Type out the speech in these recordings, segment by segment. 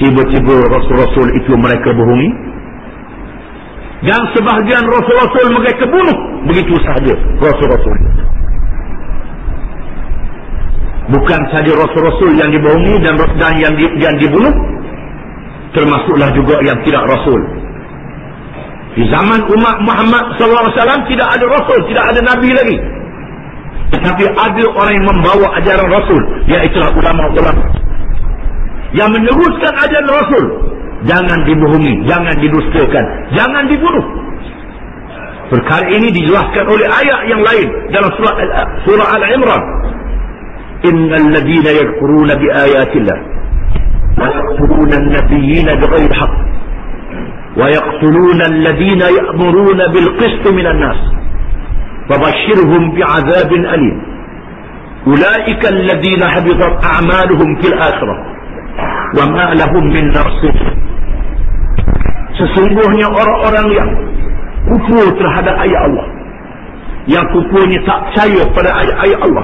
tiba-tiba rasul-rasul itu mereka bohongi, dan sebahagian rasul-rasul mereka bunuh. Begitu sahaja rasul-rasul. Bukan sahaja rasul-rasul yang dibohongi dan yang dibunuh, termasuklah juga yang tidak rasul. Di zaman umat Muhammad SAW tidak ada rasul, tidak ada nabi lagi. Tetapi ada orang yang membawa ajaran rasul, iaitu ulama-ulama yang meneruskan ajaran rasul. Jangan dibohongi, jangan didustakan, jangan dibunuh. Perkara ini dijelaskan oleh ayat yang lain dalam surah Al-Imran. Innal ladina yakfuruna bi ayatillah wa yaqtuluna an-nabiyyina bighayri haqq wa yaqtuluna alladhina ya'muruna bil qist minan nas fabashshirhum bi'adzabin alim. Ulaika alladhina habitat a'maluhum fil akhirah wa ma lahum min nasir. Sesungguhnya orang-orang yang kufur terhadap ayat Allah, yang kufurnya tak percaya pada ayat-ayat Allah,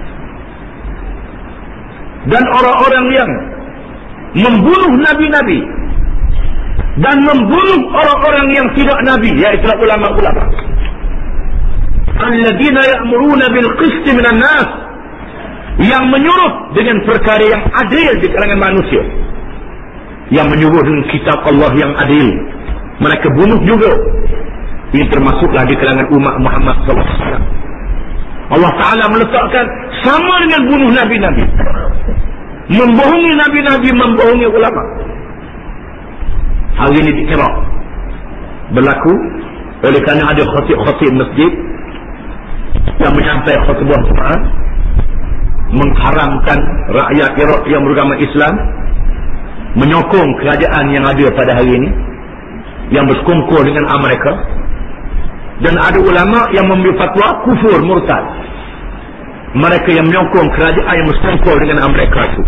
dan orang-orang yang membunuh nabi-nabi dan membunuh orang-orang yang tidak nabi, iaitu ulama-ulama, alladzina ya'muruna bil qist minan nas, yang menyuruh dengan perkara yang adil di kalangan manusia, yang menyuruh dengan kitab Allah yang adil, mereka bunuh juga. Ini termasuklah di kalangan umat Muhammad SAW. Allah Ta'ala meletakkan sama dengan bunuh nabi-nabi, membohongi nabi-nabi, membohongi ulama. Hari ini dikira berlaku oleh kerana ada khatib-khatib masjid yang menyampaikan khutbah Jumaat mengharamkan rakyat Iraq yang beragama Islam menyokong kerajaan yang ada pada hari ini, yang bersekongkol dengan Amerika, dan ada ulama yang memberi fatwa kufur murtad, mereka yang menyokong kerajaan yang bersekongkol dengan Amerika itu.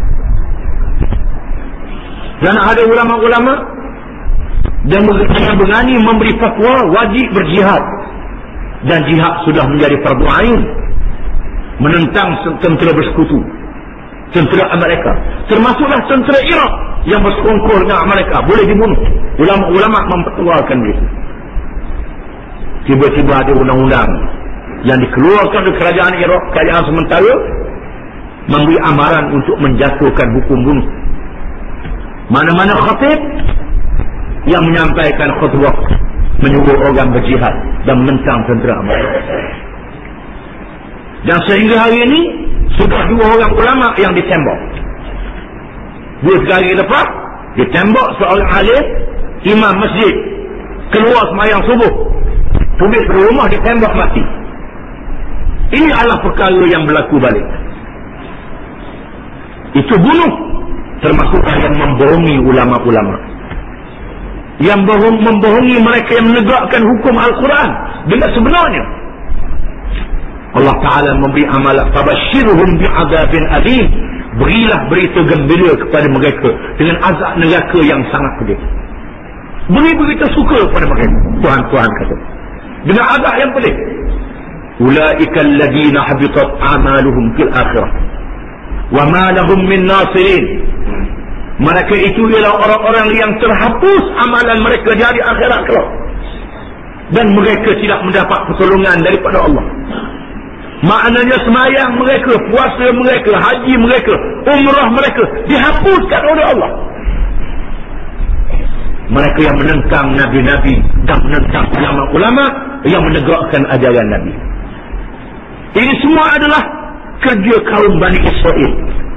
Dan ada ulama-ulama yang berani memberi fatwa wajib berjihad, dan jihad sudah menjadi fardu ain, menentang tentera bersekutu, tentera Amerika, termasuklah tentera Iraq yang bersekongkol dengan Amerika, boleh dibunuh. Ulama-ulama mempertuakan itu. Tiba-tiba ada undang-undang yang dikeluarkan oleh kerajaan Iraq, kerajaan sementara, memberi amaran untuk menjatuhkan hukum bunuh. Mana-mana khatib yang menyampaikan khutbah menyuruh orang berjihad dan menentang tentera Amerika. Dan sehingga hari ini sudah 2 orang ulama yang ditembak. 2-3 hari lepas ditembak seorang alim imam masjid, keluar sembahyang subuh, pergi ke rumah ditembak mati. Ini adalah perkara yang berlaku balik. Itu bunuh, termasuk yang membohongi ulama-ulama, yang membohongi mereka yang menegakkan hukum Al-Quran dengan sebenarnya. Allah Ta'ala memberi amalan fabashshirhum bi'adzabin alim, berilah berita gembira kepada mereka dengan azab neraka yang sangat pedih. Beri berita suka kepada mereka, Tuhan kata, dengan azab yang pedih. Ulaika alladhina habitat a'maluhum fil akhirah wa ma lahum min nasirin. Mereka itu ialah orang-orang yang terhapus amalan mereka di hari akhirat kelak, dan mereka tidak mendapat pertolongan daripada Allah. Maknanya semayang mereka, puasa mereka, haji mereka, umrah mereka dihapuskan oleh Allah. Mereka yang menentang nabi-nabi dan menentang ulama-ulama yang menegakkan ajaran Nabi. Ini semua adalah kerja kaum Bani Israel.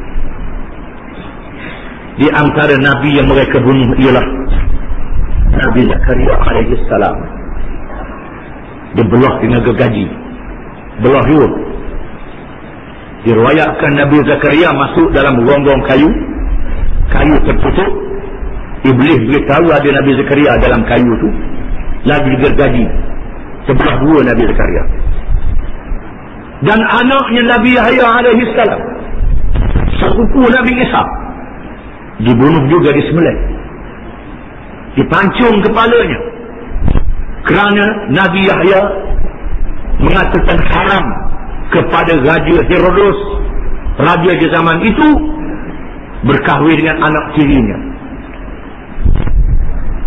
Di antara nabi yang mereka bunuh ialah Nabi Zakaria alaihi salam. Dia belah dengan gergaji, belah hidup. Diriwayatkan Nabi Zakaria masuk dalam gonggong kayu tertutup. Iblis beritahu ada Nabi Zakaria dalam kayu tu, lagi gergaji sebelah 2 Nabi Zakaria. Dan anaknya Nabi Yahya alaihi salam, sepupu Nabi Isa, dibunuh juga, disembelih, dipancung kepalanya, kerana Nabi Yahya mengatakan haram kepada Raja Herodos, raja di zaman itu, berkahwin dengan anak tirinya.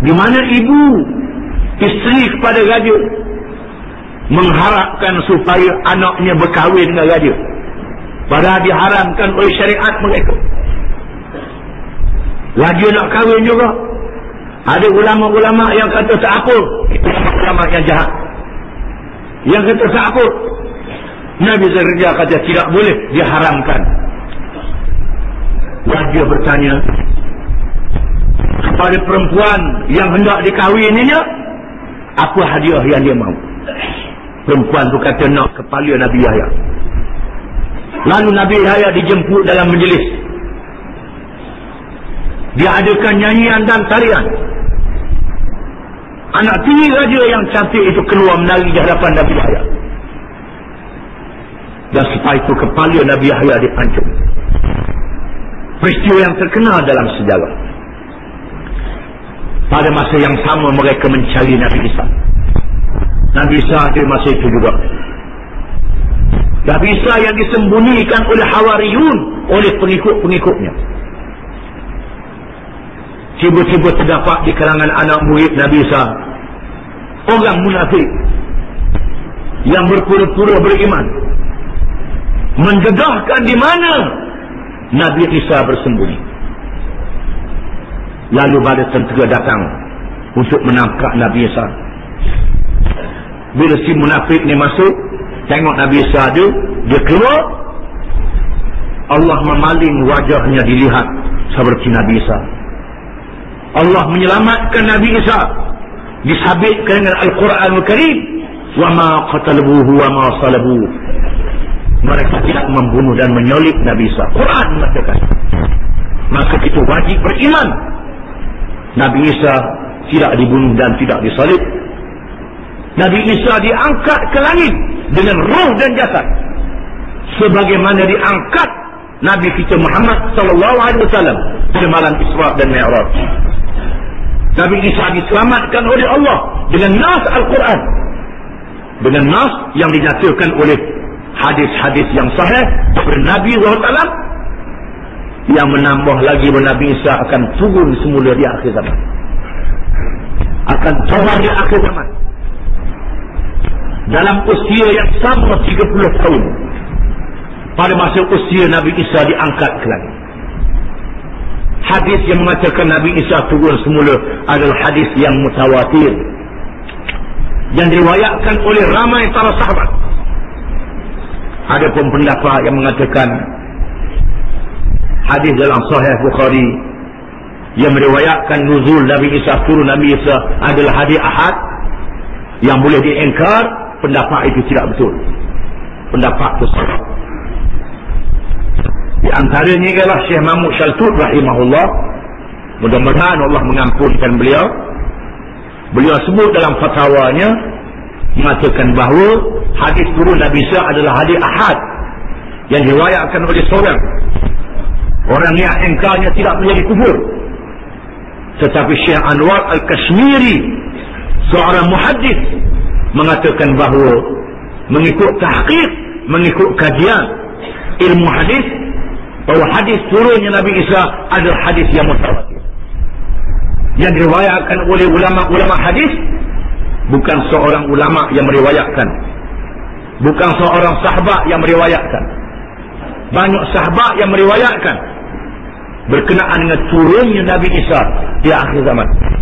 Di mana ibu, isteri kepada raja, mengharapkan supaya anaknya berkahwin dengan raja, padahal diharamkan oleh syariat mereka. Raja nak kahwin juga. Ada ulama-ulama yang kata tak apa. Itu ulama yang jahat. Yang kata tak apa. Nabi Zakaria kata tidak boleh, diharamkan. Raja bertanya kepada perempuan yang hendak dikahwininya, apa hadiah yang dia mahu? Perempuan tu kata nak kepala Nabi Yahya. Lalu Nabi Yahya dijemput dalam majlis. Dia adakan nyanyian dan tarian. Anak tiri raja yang cantik itu keluar menari di hadapan Nabi Yahya. Dan setelah itu kepala Nabi Yahya dipancung. Peristiwa yang terkenal dalam sejarah. Pada masa yang sama mereka mencari Nabi Isa. Nabi Isa ada masa itu juga. Nabi Isa yang disembunyikan oleh Hawariyun, oleh pengikut-pengikutnya. Tiba-tiba terdapat di kalangan anak murid Nabi Isa orang munafik yang berpura-pura beriman, mendedahkan di mana Nabi Isa bersembunyi. Lalu bala tentera datang untuk menangkap Nabi Isa. Bila si munafik ni masuk, tengok Nabi Isa dia keluar, Allah memaling wajahnya dilihat seperti Nabi Isa. Allah menyelamatkan Nabi Isa, disabitkan dengan Al-Quran Al-Karim, wa ma qataluhu wa ma salabuhu. Mereka tidak membunuh dan menyolib Nabi Isa. Quran mengatakan. Maka itu wajib beriman. Nabi Isa tidak dibunuh dan tidak disalib. Nabi Isa diangkat ke langit dengan roh dan jasad, sebagaimana diangkat Nabi kita Muhammad sallallahu alaihi wasallam pada malam Isra dan Mi'raj. Nabi Isa diselamatkan oleh Allah dengan nas Al-Quran, dengan nas yang dinyatakan oleh hadis-hadis yang sahih daripada Nabi SAW, yang menambah lagi bahawa Nabi Isa akan turun semula di akhir zaman, akan turun di akhir zaman dalam usia yang sama 30 tahun pada masa usia Nabi Isa diangkat ke langit. Hadis yang mengatakan Nabi Isa turun semula adalah hadis yang mutawatir, yang diriwayatkan oleh ramai para sahabat. Ada pun pendapat yang mengatakan hadis dalam Sahih Bukhari yang meriwayatkan nuzul Nabi Isa, turun Nabi Isa adalah hadis ahad yang boleh diingkar. Pendapat itu tidak betul. Pendapat itu salah. Di antaranya ialah Syekh Mahmud Shaltut rahimahullah. Mudah-mudahan Allah mengampunkan beliau. Beliau sebut dalam fatwanya mengatakan bahawa hadis turun Nabi Isa adalah hadis ahad yang diriwayatkan oleh seorang. Orang yang ingkarnya tidak menjadi kufur. Tetapi Syekh Anwar Al-Kashmiri, seorang muhaddis, mengatakan bahawa mengikut tahqiq, mengikut kajian ilmu hadis, bahawa hadis turunnya Nabi Isa adalah hadis yang mutawatir, yang diriwayatkan oleh ulama-ulama hadis, bukan seorang ulama yang meriwayatkan, bukan seorang sahabat yang meriwayatkan. Banyak sahabat yang meriwayatkan berkenaan dengan turunnya Nabi Isa di akhir zaman.